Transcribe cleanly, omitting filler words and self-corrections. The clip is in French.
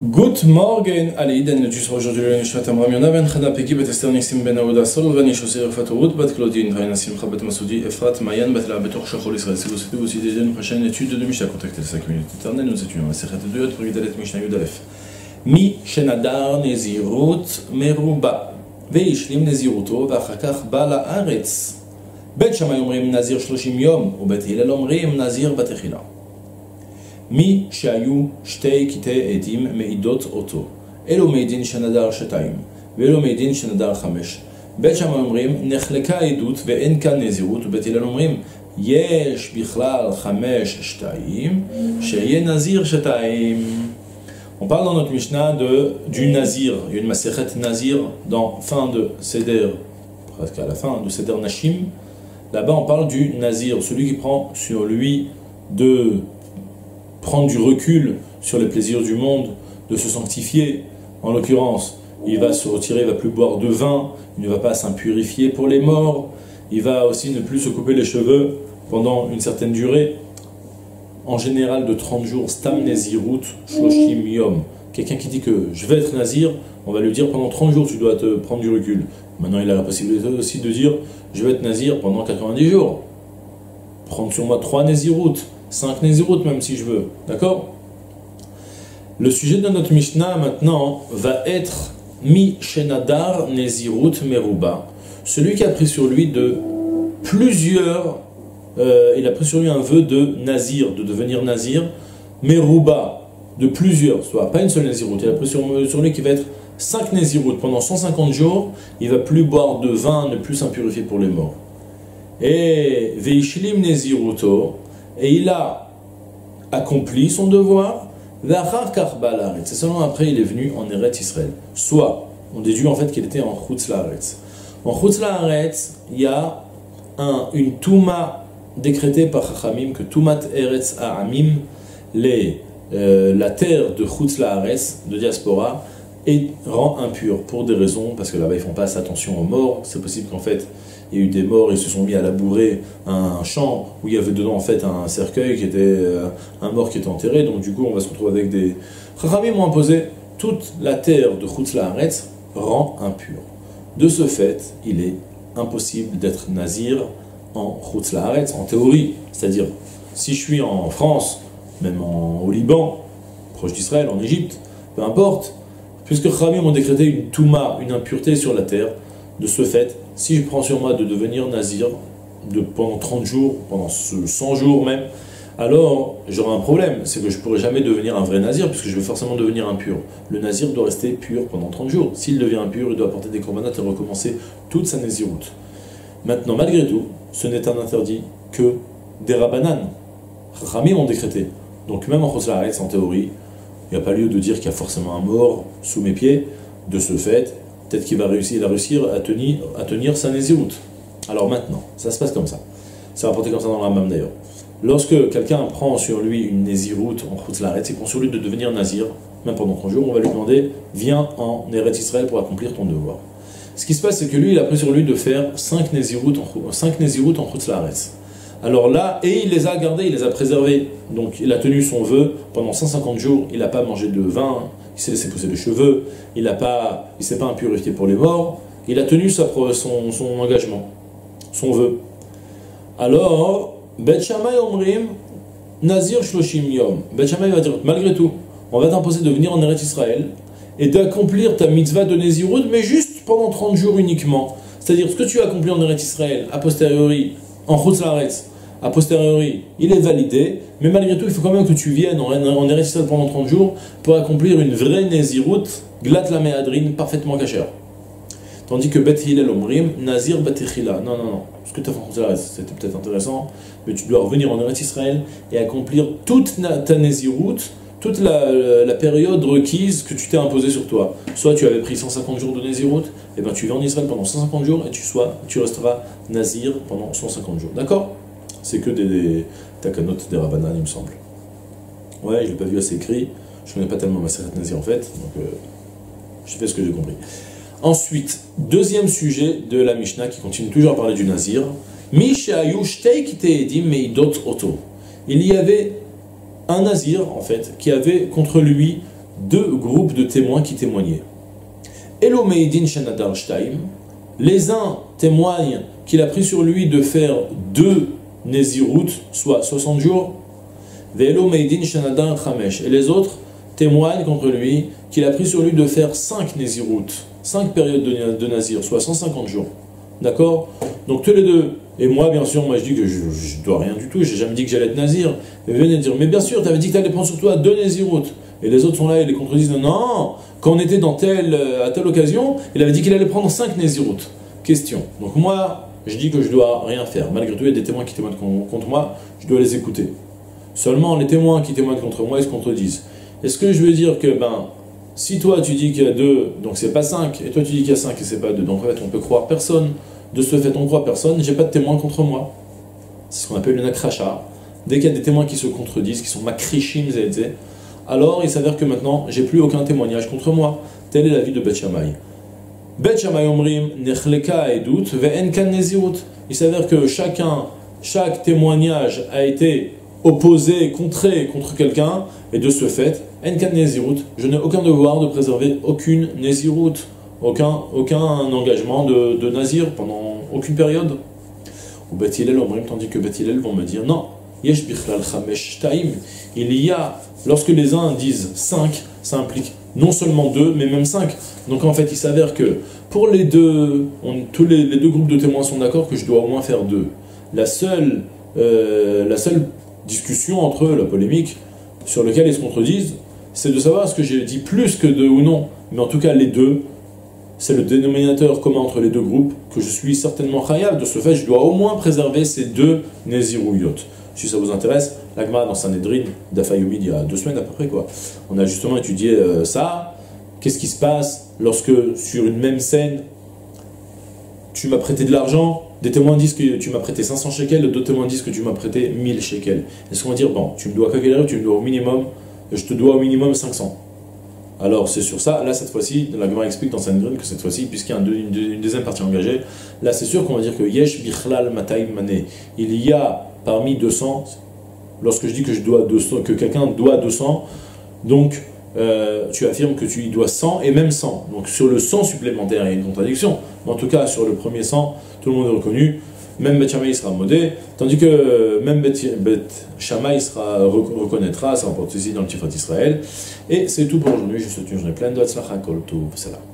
Good morning, allez, Dan, le juge aujourd'hui le Nishmat Amram Yona ben Chada Peki bet Esther Nissim ben Aouda Sol ben Yishosir Fatorut bat Claudine Raina Simcha bat Masoudi Efrat Mayan bat la Betor Shachol Israël. Si vous souhaitez aussi déjà une prochaine étude de Mishnah, contactez 5 minutes éternelles. Nous étudions la Sechet de Yod pour Gedalet Mishnah Yud Aleph. Mi Shenadar Nezirut Meruba Veishlim Neziruto Vachakach Ba Laaretz. Bet Shammai Omrim Nazir 30 Yom ובית הלל אומרים נזיר בתחילה. מי שהיו שתי קטעי עדים מעידות אותו. אלו מעידין שנדר 2 ואלו מעידין שנדר 5. בית שמאי אומרים נחלקה עדות ואין כאן נזירות, ובית הלל אומרים יש בכלל 5 שיהיה נזיר 2. On parle dans notre Mishnah du Nazir. Il y a une Masechet Nazir dans fin de Seder, presque à la fin de Seder Nashim. Là-bas on parle du Nazir, celui qui prend sur lui de prendre du recul sur les plaisirs du monde, de se sanctifier. En l'occurrence, il va se retirer, il ne va plus boire de vin, il ne va pas s'impurifier pour les morts, il va aussi ne plus se couper les cheveux pendant une certaine durée, en général de 30 jours, Stam Nezirut Shloshim Yom. Quelqu'un qui dit que je vais être Nazir, on va lui dire pendant 30 jours tu dois te prendre du recul. Maintenant il a la possibilité aussi de dire je vais être Nazir pendant 90 jours. Prendre sur moi 3 Nezirut, 5 Nezirut même si je veux, d'accord? Le sujet de notre Mishnah maintenant va être Mi Shenadar Nezirut Meruba, celui qui a pris sur lui de plusieurs, il a pris sur lui un vœu de Nazir, de devenir Nazir, Meruba, de plusieurs, soit pas une seule Nezirut, il a pris sur lui qui va être 5 Nezirut pendant 150 jours, il va plus boire de vin, ne plus s'impurifier pour les morts. Et Veishlim Neziruto, et il a accompli son devoir, c'est seulement après il est venu en Eretz Israël. Soit, on déduit en fait qu'il était en Chutz Laaretz. En Chutz Laaretz, il y a une Touma décrétée par Chachamim, que Toumat Eretz Ha'amim, la terre de Chutz Laaretz, de diaspora, rend impure pour des raisons, parce que là-bas ils font pas attention aux morts. C'est possible qu'en fait il y a eu des morts, ils se sont mis à labourer un champ où il y avait dedans en fait un cercueil qui était un mort qui était enterré, donc du coup on va se retrouver avec des... Chachamim ont imposé toute la terre de Chutz Laaretz rend impure. De ce fait, il est impossible d'être nazir en Chutz Laaretz, en théorie. C'est-à-dire, si je suis en France, même au Liban, proche d'Israël, en Égypte, peu importe, puisque Chachamim ont décrété une touma, une impureté sur la terre, de ce fait, si je prends sur moi de devenir nazir pendant 30 jours, pendant 100 jours même, alors j'aurai un problème, c'est que je ne pourrai jamais devenir un vrai nazir, puisque je vais forcément devenir impur. Le nazir doit rester pur pendant 30 jours. S'il devient impur, il doit apporter des korbanot et recommencer toute sa naziroute. Maintenant, malgré tout, ce n'est un interdit que des rabbanan. Chachamim ont décrété. Donc même en Chutz Laaretz, en théorie, il n'y a pas lieu de dire qu'il y a forcément un mort sous mes pieds. De ce fait, peut-être qu'il va réussir à tenir sa Nézirut. Alors maintenant, ça se passe comme ça. C'est rapporté comme ça dans la Rambam d'ailleurs. Lorsque quelqu'un prend sur lui une Nézirut en Chutz Laaretz, il prend sur lui de devenir Nazir, même pendant 3 jours, on va lui demander « Viens en Eretz Israël pour accomplir ton devoir ». Ce qui se passe, c'est que lui, il a pris sur lui de faire 5 Nézirut en Chutz Laaretz. Alors là, et il les a gardés, il les a préservés. Donc il a tenu son vœu pendant 150 jours, il n'a pas mangé de vin, il s'est laissé pousser les cheveux, il ne s'est pas impurifié pour les morts, il a tenu son engagement, son vœu. Alors, Bet Shammai Omrim, Nazir Shloshim Yom. Bet Shammai va dire, malgré tout, on va t'imposer de venir en Eretz Israël et d'accomplir ta mitzvah de Nézirut, mais juste pendant 30 jours uniquement. C'est-à-dire, ce que tu as accompli en Eretz Israël, a posteriori, en Chutz Laaretz, a posteriori, il est validé, mais malgré tout, il faut quand même que tu viennes en Eretz Israël pendant 30 jours pour accomplir une vraie Nézirut, Glat la Mehadrin, parfaitement cachère. Tandis que Bet Hillel Omrim, Nazir Batechila. Non, ce que tu as fait en Chutz Laaretz, c'était peut-être intéressant, mais tu dois revenir en Eretz Israël et accomplir toute ta Nézirut, toute la période requise que tu t'es imposée sur toi. Soit tu avais pris 150 jours de Nézirut, et bien tu viens en Israël pendant 150 jours et tu resteras Nazir pendant 150 jours. D'accord? C'est que des takanot, des rabbanan, il me semble. Ouais, je l'ai pas vu assez écrit. Je connais pas tellement ma Masechet Nazir en fait, donc je fais ce que j'ai compris. Ensuite, deuxième sujet de la Mishnah qui continue toujours à parler du Nazir. Mishayu shtei kitei edim meidot oto. Il y avait un nazir, en fait, qui avait contre lui deux groupes de témoins qui témoignaient. Elo Meidin Shenadar Shtaim, les uns témoignent qu'il a pris sur lui de faire 2 Nézirut, soit 60 jours, Velo Meidin Shenadar Chamesh, et les autres témoignent contre lui qu'il a pris sur lui de faire 5 Nézirut, 5 périodes de Nazir, soit 150 jours. D'accord? Donc tous les deux. Et moi, bien sûr, moi je dis que je dois rien du tout, j'ai jamais dit que j'allais être Nazir. Et venez dire, mais bien sûr, tu avais dit que tu allais prendre sur toi 2 Nézirut. Et les autres sont là et les contredisent, non, quand on était à telle occasion, il avait dit qu'il allait prendre 5 Nézirut. Question. Donc moi, je dis que je dois rien faire. Malgré tout, il y a des témoins qui témoignent contre moi, je dois les écouter. Seulement, les témoins qui témoignent contre moi, ils se contredisent. Est-ce que je veux dire que, si toi tu dis qu'il y a 2, donc c'est pas 5, et toi tu dis qu'il y a 5 et c'est pas 2, donc en fait on peut croire personne. De ce fait, on croit personne, j'ai pas de témoins contre moi. C'est ce qu'on appelle le nakracha. Dès qu'il y a des témoins qui se contredisent, qui sont makrishim zedze, alors il s'avère que maintenant, j'ai plus aucun témoignage contre moi. Telle est la vie de Bet Shammai. Bet Shammai omrim nechleka edut ve'en kan nezirut. Il s'avère que chaque témoignage a été opposé, contré contre quelqu'un, et de ce fait, en kan nezirut, je n'ai aucun devoir de préserver aucune nezirut, aucun engagement de nazir pendant aucune période. Ou Bet Hillel omrim, tandis que Bet Hillel vont me dire non. Yesh bichlal chamesh taim. Il y a, lorsque les uns disent 5, ça implique non seulement 2, mais même 5. Donc en fait, il s'avère que pour les deux, tous les deux groupes de témoins sont d'accord que je dois au moins faire 2. La seule discussion entre eux, la polémique, sur laquelle ils se contredisent, c'est de savoir est-ce que j'ai dit plus que 2 ou non. Mais en tout cas, les 2, c'est le dénominateur commun entre les deux groupes, que je suis certainement chayav. De ce fait, je dois au moins préserver ces 2 Nézirouyot. Si ça vous intéresse, la Gemara dans Sanhedrin, d'Afayomi, il y a 2 semaines à peu près, quoi. On a justement étudié ça. Qu'est-ce qui se passe lorsque, sur une même scène, tu m'as prêté de l'argent, des témoins disent que tu m'as prêté 500 shekels, d'autres témoins disent que tu m'as prêté 1000 shekels. Est-ce qu'on va dire, bon, tu me dois quelle heure, tu me dois au minimum, je te dois au minimum 500. Alors c'est sur ça, là cette fois-ci, la Gemara explique dans Sanhedrin que cette fois-ci, puisqu'il y a une deuxième partie engagée, là c'est sûr qu'on va dire que Yesh Bichlal Mataim Mané, il y a parmi 200, lorsque je dis que je dois 200, que quelqu'un doit 200, donc tu affirmes que tu y dois 100 et même 100. Donc sur le 100 supplémentaire, il y a une contradiction. Mais en tout cas, sur le premier 100, tout le monde est reconnu. Même Bet Shammai sera modé, tandis que même Bet Shammai reconnaîtra, ça rapporte ici dans le Tifrat Israël. Et c'est tout pour aujourd'hui. Je vous souhaite une journée pleine de Hatzlacha Kol Tov. Salam.